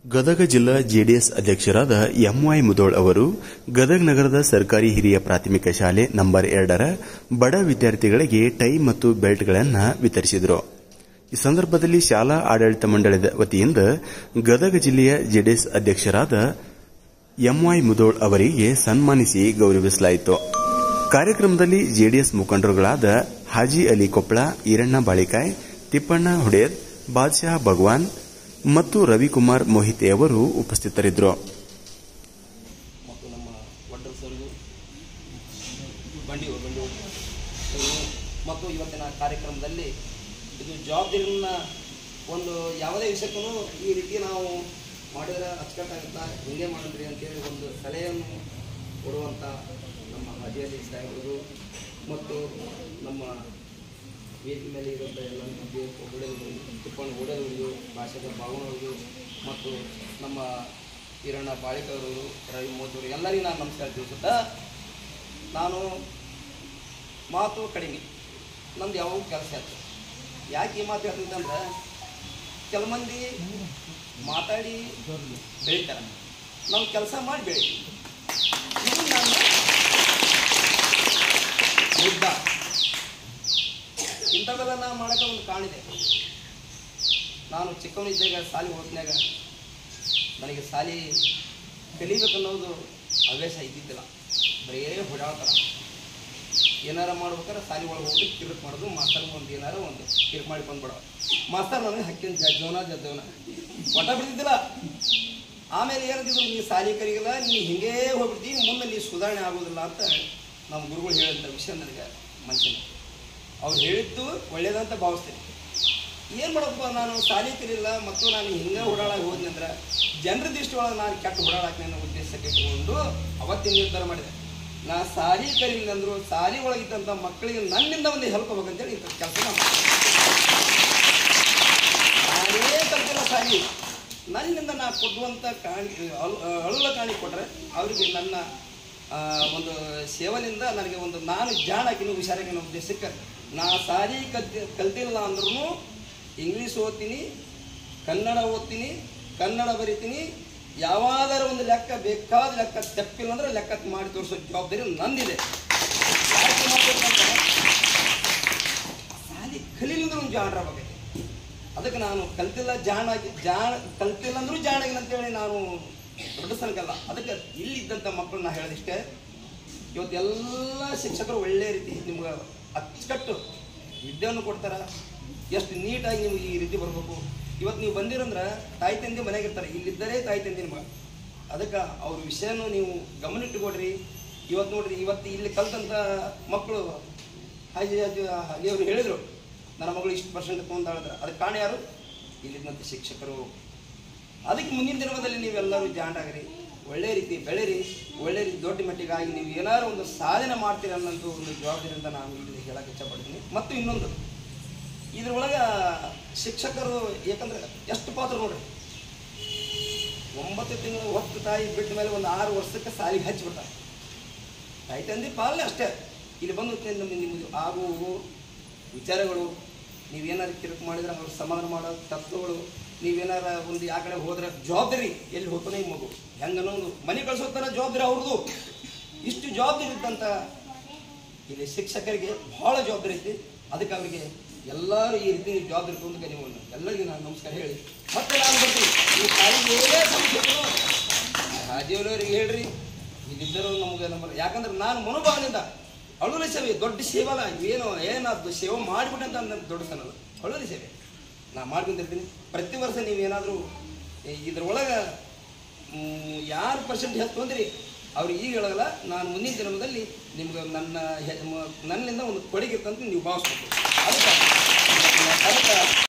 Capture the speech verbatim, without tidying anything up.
ಗದಗ ಜಿಲ್ಲಾ ಜೆಡಿಎಸ್ ಅಧ್ಯಕ್ಷರಾದ ಎಂವೈ ಮುಧೋಳ್ ಅವರು ಗದಗ ನಗರದ ಸರ್ಕಾರಿ ಹಿರಿಯ ಪ್ರಾಥಮಿಕ ಶಾಲೆ ನಂಬರ್ ಎರಡರ ಬಡ ವಿದ್ಯಾರ್ಥಿಗಳಿಗೆ ಟೈ ಮತ್ತು ಬೆಲ್ಟ್ಗಳನ್ನು ವಿತರಿಸಿದರು. ಈ ಸಂದರ್ಭದಲ್ಲಿ ಶಾಲಾ ಆಡಳಿತ ಮಂಡಳದ ವತಿಯಿಂದ ಗದಗ ಜಿಲ್ಲೆಯ ಜೆಡಿಎಸ್ ಅಧ್ಯಕ್ಷರಾದ ಎಂವೈ ಮುಧೋಳ್ ಅವರಿಗೆ ಸನ್ಮಾನಿಸಿ ಗೌರವಿಸಲಾಯಿತು. ಕಾರ್ಯಕ್ರಮದಲ್ಲಿ ಜೆಡಿಎಸ್ ಮುಖಂಡರುಗಳಾದ ಹಾಜಿ ಅಲಿ ಕೊಪ್ಪಳ, ಈರಣ್ಣ ಬಾಳಿಕಾಯ್, ತಿಪ್ಪಣ್ಣ ಹುಡೇರ್, ಬಾದ್ಶಾ ಭಗವಾನ್ ಮತ್ತು ರವಿಕುಮಾರ್ ಮೊಹಿತೆ ಅವರು ಉಪಸ್ಥಿತರಿದ್ದರು. ಮತ್ತು ನಮ್ಮ ವಡ್ಡರ್ ಸರ್ಗೂ ಬಂಡಿ ಮತ್ತು ಇವತ್ತಿನ ಕಾರ್ಯಕ್ರಮದಲ್ಲಿ ಇದು ಜವಾಬ್ದಾರಿನ ಒಂದು ಯಾವುದೇ ವಿಷಯಕ್ಕೂ ಈ ರೀತಿ ನಾವು ಮಾಡಿದರೆ ಅಚ್ಚುಕಟ್ಟಾಗುತ್ತಾ ಹಿಂಗೆ ಮಾಡಿದ್ರಿ ಅಂತೇಳಿ ಒಂದು ಸಲಹೆಯನ್ನು ಕೊಡುವಂಥ ನಮ್ಮ ಹಾಜಿಯಲ್ಲಿ ಸಾಹೇಬರು ಮತ್ತು ನಮ್ಮ ವೇದಿಕೆ ಮೇಲೆ ಇರುವಂಥ ಎಲ್ಲ ಒಬ್ಬಳು ತಿಪ್ಪಣ್ಣ ಓಡೋದವರು, ಭಾಷೆದ ಭಾವನವರು ಮತ್ತು ನಮ್ಮ ಈರಣ್ಣ ಬಾಳಿಕವರು, ರವಿ ಮೋದಿಯವರು ಎಲ್ಲರಿಗೂ ನಾನು ನಮಸ್ಕಾರ ತಿಳಿಸುತ್ತಾ, ನಾನು ಮಾತು ಕಡಿಮೆ, ನಮ್ದು ಯಾವ ಕೆಲಸ ಆಯ್ತು. ಯಾಕೆ ಈ ಮಾತು ಹೇಳ್ತಂದ್ರೆ ಕೆಲ ಮಂದಿ ಮಾತಾಡಿ ಬೆಳಿತಾರೆ, ನಾವು ಕೆಲಸ ಮಾಡಿ ಬೆಳಿತೀವಿ. ಇದು ನನ್ನ ಮುದ್ದ. ಇಂಥವೆಲ್ಲ ನಾ ಮಾಡೋಕೆ ಒಂದು ಕಾಣಿದೆ. ನಾನು ಚಿಕ್ಕವನಿದ್ದಾಗ ಶಾಲೆ ಓದ್ನಾಗ ನನಗೆ ಶಾಲೆ ಕಲಿಬೇಕನ್ನೋದು ಹವ್ಯಾಸ ಇದ್ದಿದ್ದಿಲ್ಲ. ಬರೀ ಹೊಡಾಡ್ತಾರ, ಏನಾರ ಮಾಡ್ಬೇಕಾದ್ರೆ ಶಾಲೆ ಒಳಗೆ ಹೋಗಿ ಕಿರುಕ್ ಮಾಡೋದು, ಮಾಸ್ತರ್ ಒಂದು ಏನಾರ ಒಂದು ಕಿರುಕ್ ಮಾಡಿ ಬಂದ್ಬಿಡೋ. ಮಾಸ್ತರ್ ನನಗೆ ಹಕ್ಕಿನ ಜಜ್ಜವನ ಜಜ್ಜವನ ಒಟ್ಟ ಬಿಡ್ತಿದ್ದಿಲ್ಲ. ಆಮೇಲೆ ಏನಂತಿದ್ರು, ನೀವು ಶಾಲೆ ಕಲಿಗಿಲ್ಲ, ನೀನು ಹಿಂಗೇ ಹೋಗ್ಬಿಡ್ತೀವಿ, ಮುಂದೆ ನೀವು ಸುಧಾರಣೆ ಆಗೋದಿಲ್ಲ ಅಂತ ನಮ್ಮ ಗುರುಗಳು ಹೇಳಿದಂಥ ವಿಷಯ ನನಗೆ ಮನಸ್ಸಿನ. ಅವ್ರು ಹೇಳಿದ್ದು ಒಳ್ಳೇದಂತ ಭಾವಿಸ್ತೇನೆ. ಏನು ಮಾಡಪ್ಪ, ನಾನು ಶಾಲೆ ಕಲಿಲ್ಲ ಮತ್ತು ನಾನು ಹಿಂಗೆ ಓಡಾಡಾಗಿ ಹೋದ್ನಿ ಅಂದ್ರೆ ಜನರ ದೃಷ್ಟಿ ಒಳಗೆ ನಾನು ಕೆಟ್ಟ ಓಡಾಡಕ್ಕೆ ಅನ್ನೋ ಉದ್ದೇಶಕ್ಕೆ ಇಟ್ಟುಕೊಂಡು ಅವತ್ತಿನ ನಿರ್ಧಾರ ಮಾಡಿದೆ. ನಾ ಶಾಲೆ ಕಲಿಲ್ಲ ಅಂದರು ಶಾಲೆ ಒಳಗಿದ್ದಂಥ ಮಕ್ಕಳಿಗೆ ನನ್ನಿಂದ ಒಂದು ಹೆಲ್ಪ್ ಆಗ್ಬೇಕಂತೇಳಿ ಇಂಥ ಕೆಲಸ ನಾನೇ ಕಲ್ತಿಲ್ಲ. ಶಾಲೆ ನನ್ನಿಂದ ನಾ ಕೊಡುವಂಥ ಕಾಣಿ ಅಳು ಅಳುಲ ಕಾಣಿ ಕೊಟ್ಟರೆ ಅವರಿಗೆ ನನ್ನ ಒಂದು ಸೇವನೆಯಿಂದ ನನಗೆ ಒಂದು ನಾನು ಜಾಣಾಕಿನ ಹುಷಾರಾಗಿನ ಉದ್ದೇಶಕ್ಕೆ ನಾ ಶಾಲೆ ಕಲ್ತಿ ಕಲ್ತಿಲ್ಲ ಅಂದ್ರೂ ಇಂಗ್ಲೀಷ್ ಓದ್ತೀನಿ, ಕನ್ನಡ ಓದ್ತೀನಿ, ಕನ್ನಡ ಬರಿತೀನಿ. ಯಾವಾಗಾರ ಒಂದು ಲೆಕ್ಕ ಬೇಕಾದ ಲೆಕ್ಕ ತಪ್ಪಿಲ್ಲ ಅಂದ್ರೆ ಲೆಕ್ಕ ಮಾಡಿ ತೋರಿಸೋ ಜವಾಬ್ದಾರಿ ನಂದಿದೆ. ಯಾಕೆ ಮಾಡ್ಬೇಕಂತ ಶಾಲೆ ಕಲೀಲಿಂದ್ರೆ ಒಂದು ಜಾಣರ ಬಗ್ಗೆ. ಅದಕ್ಕೆ ನಾನು ಕಲ್ತಿಲ್ಲ ಜಾಣಾಗಿ ಜಾಣ ಕಲ್ತಿಲ್ಲ ಅಂದ್ರೂ ಜಾಣಾಗಿನ ಅಂತೇಳಿ ನಾನು ದೊಡ್ಡ ಸನಕಲ್ಲ. ಅದಕ್ಕೆ ಇಲ್ಲಿದ್ದಂಥ ಮಕ್ಕಳು ನಾ ಹೇಳಿದಿಷ್ಟೇ, ಇವತ್ತೆಲ್ಲ ಶಿಕ್ಷಕರು ಒಳ್ಳೆಯ ರೀತಿ ನಿಮ್ಗೆ ಅಚ್ಚುಕಟ್ಟು ವಿದ್ಯೆಯನ್ನು ಕೊಡ್ತಾರೆ. ಎಷ್ಟು ನೀಟಾಗಿ ನೀವು ಈ ರೀತಿ ಬರಬೇಕು. ಇವತ್ತು ನೀವು ಬಂದಿರಂದ್ರೆ ತಾಯಿ ತಂದೆ ಮನೆಗೆ ಇರ್ತಾರೆ, ಇಲ್ಲಿದ್ದರೆ ತಾಯಿ ತಂದೆ ನಿಮ್ಗೆ. ಅದಕ್ಕೆ ಅವ್ರ ವಿಷಯನೂ ನೀವು ಗಮನ ಇಟ್ಟುಕೊಡ್ರಿ. ಇವತ್ತು ನೋಡ್ರಿ, ಇವತ್ತು ಇಲ್ಲಿ ಕಲ್ತಂಥ ಮಕ್ಕಳು ಹಾಜಿ ಹಾಜಿ ಹಾಗೆ ಅವರು ಹೇಳಿದರು, ನನ್ನ ಮಗಳು ಇಷ್ಟು ಪರ್ಸೆಂಟ್ ತೊಗೊಂಡಾಳಿದ್ರೆ ಅದಕ್ಕೆ ಕಾರಣ ಯಾರು? ಇಲ್ಲಿದ್ದಂಥ ಶಿಕ್ಷಕರು. ಅದಕ್ಕೆ ಮುಂದಿನ ದಿನದಲ್ಲಿ ನೀವೆಲ್ಲರೂ ಜಾಣರಾಗ್ರಿ, ಒಳ್ಳೆ ರೀತಿ ಬೆಳೆರಿ, ಒಳ್ಳೆ ರೀತಿ ದೊಡ್ಡ ಮಟ್ಟಿಗಾಗಿ ನೀವು ಏನಾದ್ರು ಒಂದು ಸಾಧನೆ ಮಾಡ್ತೀರಿ ಅನ್ನೋದು ಒಂದು ಜವಾಬ್ದಾರಿಯಿಂದ ನಾನು ಇಲ್ಲಿ ಹೇಳಕ್ಕೆ ಇಷ್ಟಪಡ್ತೀನಿ. ಮತ್ತು ಇನ್ನೊಂದು, ಇದ್ರೊಳಗೆ ಶಿಕ್ಷಕರು ಯಾಕಂದ್ರೆ ಎಷ್ಟು ಪಾತ್ರ ನೋಡ್ರಿ, ಒಂಬತ್ತು ತಿಂಗಳು ಹೊತ್ತು ತಾಯಿ ಬಿಟ್ಟ ಮೇಲೆ ಒಂದು ಆರು ವರ್ಷಕ್ಕೆ ಸಾಲಿಗೆ ಹಚ್ಚಿಬಿಡ್ತಾರೆ. ತಾಯಿ ತಂದೆ ಪಾಲನೆ ಅಷ್ಟೇ. ಇಲ್ಲಿ ಬಂದು ನಿಮ್ಮದು ಆಗುವು ವಿಚಾರಗಳು, ನೀವೇನಾರು ಕಿರುಕು ಮಾಡಿದ್ರೆ ಅವ್ರು ಸಮಾಧಾನ ಮಾಡೋ ತತ್ವಗಳು, ನೀವೇನಾರ ಒಂದು ಆ ಕಡೆ ಹೋದ್ರೆ ಜವಾಬ್ದಾರಿ ಎಲ್ಲಿ ಹೋಗ್ತಾನೆ ಈ ಮಗು ಹೆಂಗನ್ನೋದು ಮನೆ ಕಳ್ಸೋತಾರ ಜವಾಬ್ದಾರಿ ಅವ್ರದ್ದು. ಇಷ್ಟು ಜವಾಬ್ದಾರಿ ಇದ್ದಂಥ ಇಲ್ಲಿ ಶಿಕ್ಷಕರಿಗೆ ಭಾಳ ಜವಾಬ್ದಾರಿ ಐತಿ. ಅದಕ್ಕೆ ಅವರಿಗೆ ಎಲ್ಲರೂ ಈ ರೀತಿ ಜವಾಬ್ದಾರಿ ತೊಂದರೆ ನೀವು ಎಲ್ಲರಿಗೂ ನಾನು ನಮಸ್ಕಾರ ಹೇಳಿ ಮತ್ತೆ ನಾನು ಬರ್ತೀನಿ. ಈ ತಾಯಿಗೆ ಏನೇ ಸಮಸ್ಯೆ ಹಾಜಿಯವರವ್ರಿಗೆ ಹೇಳ್ರಿ, ಇಲ್ಲಿದ್ದರು ನಮಗೆ ನಮ್ಮ ಯಾಕಂದ್ರೆ ನಾನು ಮನೋಭಾವನೆಯಿಂದ ಅಳುವಲಿ ಸೇವೆ ದೊಡ್ಡ ಸೇವೆ ಅಲ್ಲ, ಏನು ಏನಾದ್ರು ಸೇವೆ ಮಾಡಿಬಿಟ್ಟೆ ಅಂತ ನನ್ನ ದೊಡ್ಡ ಸನಲ್ಲ, ಅಳುವಲಿ ಸೇವೆ ನಾನು ಮಾಡ್ಕೊಂತಿರ್ತೀನಿ. ಪ್ರತಿ ವರ್ಷ ನೀವು ಏನಾದರೂ ಇದ್ರೊಳಗೆ ಯಾರು ಪರ್ಸೆಂಟ್ ಹೆಚ್ಚು ತೊಂದ್ರಿ ಅವ್ರಿಗೆ ಈಗ ಹೇಳೋಲ್ಲ, ನಾನು ಮುಂದಿನ ದಿನದಲ್ಲಿ ನಿಮ್ಗೆ ನನ್ನ ನನ್ನಿಂದ ಒಂದು ಕೊಡುಗೆ ಇರ್ತಂತ ನೀವು ಭಾವಿಸ್ಬೇಕು. ಅದಕ್ಕೆ ಅದಕ್ಕೆ